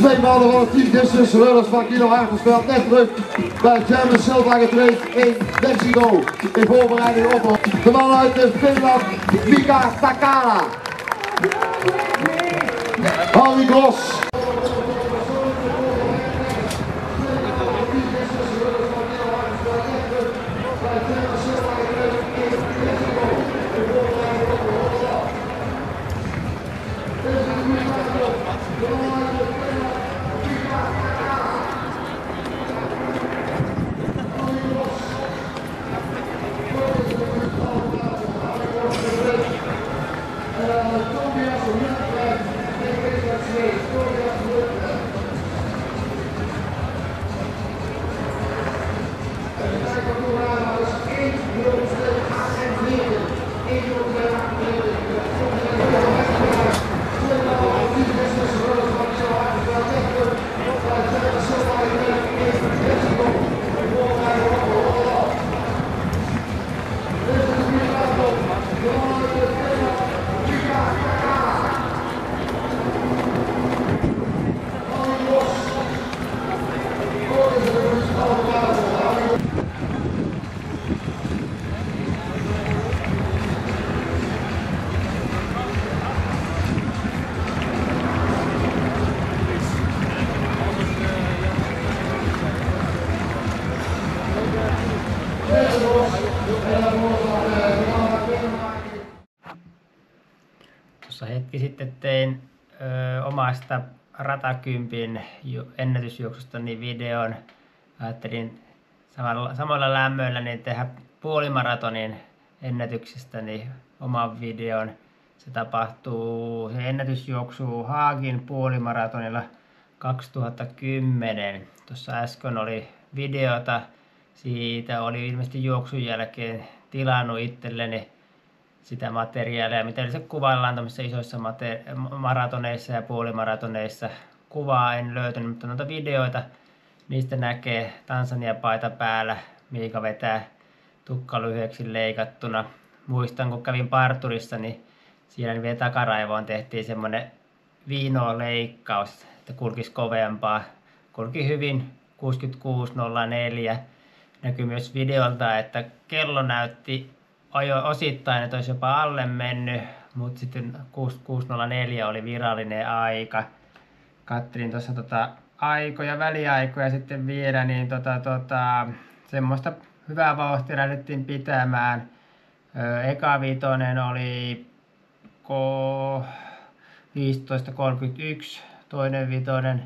2 maanden van het team distance runners van Kilo Hartensveld net terug bij German Silver Trade in Mexico in voorbereiding op de man uit Finland, Mika Takala. Harry Gross. Tuossa hetki sitten tein omasta ratakympin ennätysjuoksusta niin videon. Ajattelin samalla lämmöllä niin tehdä puolimaratonin ennätyksestä niin oman videon. Se ennätysjuoksu Haagin puolimaratonilla 2010. Tuossa äsken oli videota. Siitä oli ilmeisesti juoksun jälkeen tilannut itselleni sitä materiaalia, mitä yleensä kuvaillaan tämmöisissä isoissa maratoneissa ja puolimaratoneissa. Kuvaa en löytänyt, mutta noita videoita, niistä näkee Tansania-paita päällä. Miika vetää tukka lyhyeksi leikattuna. Muistan, kun kävin parturissa, niin siellä vielä takaraivoon tehtiin semmoinen viinoleikkaus, että kulkisi kovempaa. Kulki hyvin 66.04. Näkyy myös videolta, että kello näytti osittain, että olisi jopa alle mennyt, mutta sitten 66.04 oli virallinen aika. Kattelin tuossa väliaikoja sitten vielä, niin semmoista hyvää vauhtia lähdettiin pitämään. Eka vitonen oli 15.31, toinen vitonen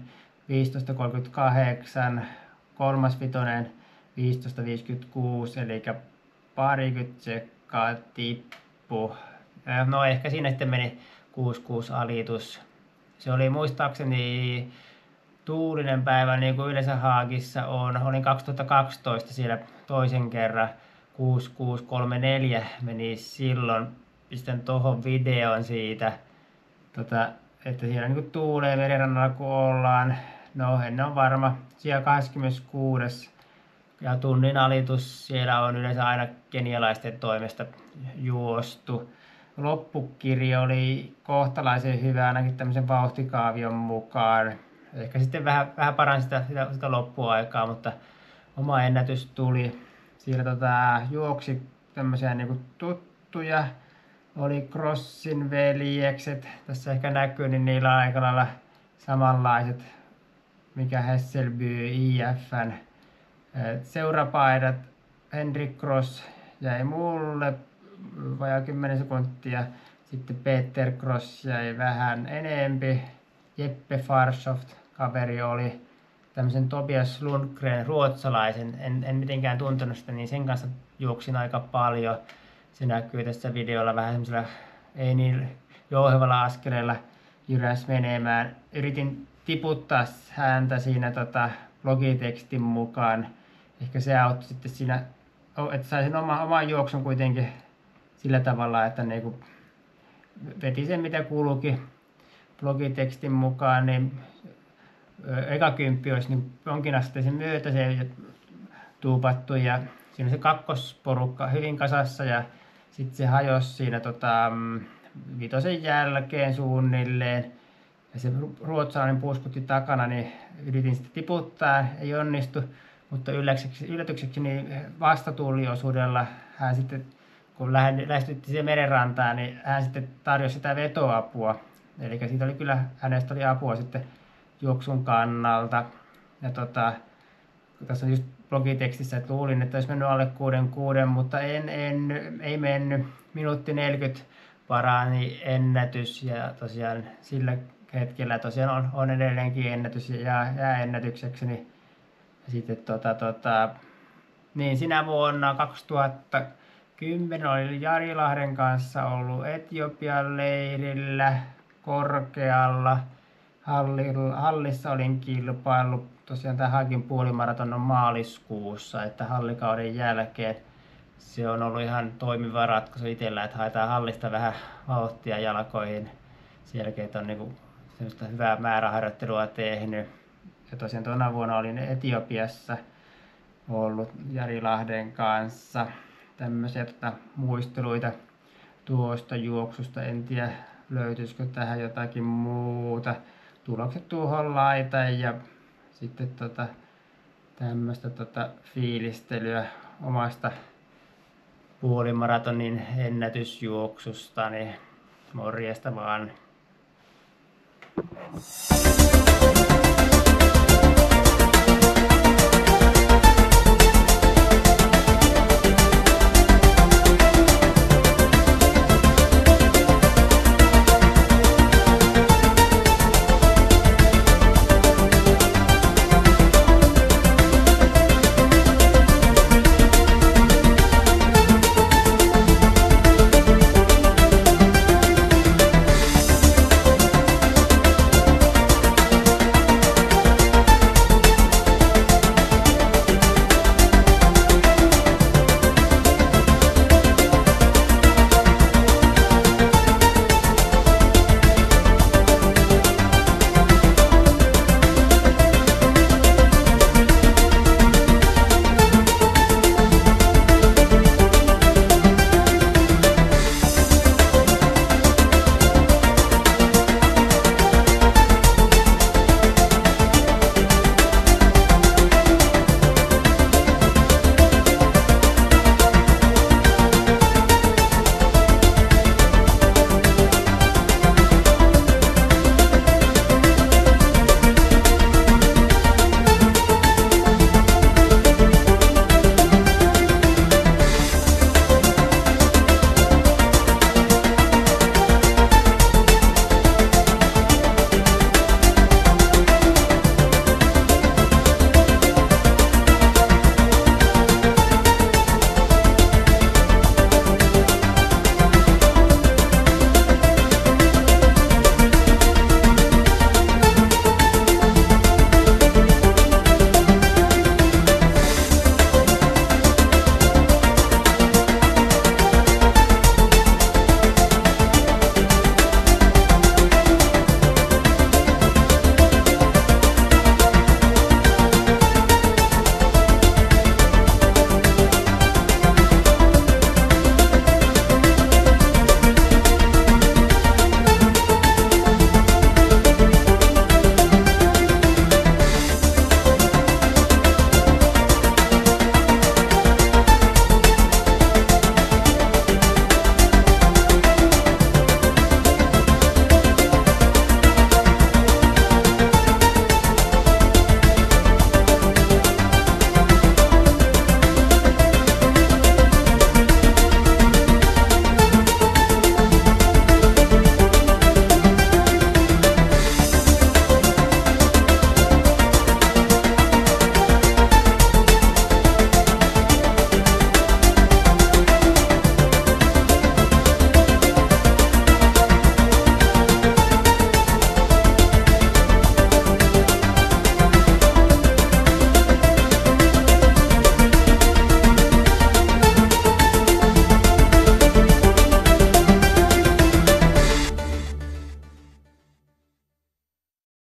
15.38, kolmas vitonen 15.56, eli parikymmentä sekkaa tippu. No ehkä siinä sitten meni 6.6 alitus. Se oli muistaakseni tuulinen päivä, niin kuin yleensä Haagissa on. Olin 2012 siellä toisen kerran. 6634 meni silloin. Pistän tuohon videon siitä, että siellä niin kuin tuulee merenrannalla kun ollaan. No en ole varma. Siellä 26. Ja tunnin alitus siellä on yleensä aina kenialaisten toimesta juostu. Loppukirja oli kohtalaisen hyvä ainakin tämmöisen vauhtikaavion mukaan. Ehkä sitten vähän paransi sitä loppuaikaa, mutta oma ennätys tuli. Siellä juoksi tämmöisiä niinku tuttuja. Oli Crossin veljekset. Tässä ehkä näkyy, niin niillä on aika lailla samanlaiset, mikä Hässelby IF:n seurapaidat. Henrik Cross jäi mulle vajaa 10 sekuntia. Sitten Peter Cross jäi vähän enempi. Jeppe Farsoft kaveri oli tämmöisen Tobias Lundgren ruotsalaisen. En mitenkään tuntenut sitä, niin sen kanssa juoksin aika paljon. Se näkyy tässä videolla vähän semmoisella ei niin jouhevalla askeleella jyräs menemään. Yritin tiputtaa häntä siinä blogitekstin mukaan. Ehkä se auttoi sitten siinä, että sai sen oman juoksun kuitenkin sillä tavalla, että niinku veti sen mitä kulki blogitekstin mukaan, niin eka kymppi olisi niin jonkinasteisen myötäisen tuupattu ja siinä se kakkosporukka hyvin kasassa ja sitten se hajosi siinä vitosen jälkeen suunnilleen. Ja se ruotsalainen puuskutti takana, niin yritin sitten tiputtaa, ei onnistu. Mutta yllätykseksi niin vastatuuliosuudella hän sitten, kun lähestyttiin siihen merenrantaan, niin hän sitten tarjosi sitä vetoapua. Eli siitä oli kyllä, hänestä oli apua sitten juoksun kannalta. Ja tässä on just blogitekstissä, että luulin, että olisi mennyt alle 6.6, mutta ei mennyt. Minuutti 40 parani ennätys ja tosiaan sillä hetkellä tosiaan on edelleenkin ennätys ja jää ennätykseksi. Ja sitten niin sinä vuonna 2010 olin Jari Lahden kanssa ollut Etiopian leirillä korkealla. Hallissa olin kilpaillut, tosiaan tämä Hagin puolimaraton on maaliskuussa, että hallikauden jälkeen se on ollut ihan toimiva ratkaisu itsellä, että haetaan hallista vähän vauhtia jalkoihin. Sen jälkeen on niinku semmoista hyvää määräharjoittelua tehnyt. Ja tosiaan tuona vuonna olin Etiopiassa ollut Jari Lahden kanssa. Tämmöisiä muisteluita tuosta juoksusta. En tiedä löytyisikö tähän jotakin muuta. Tulokset tuohon laitan ja sitten tämmöistä fiilistelyä omasta puolimaratonin ennätysjuoksusta. Niin morjesta vaan.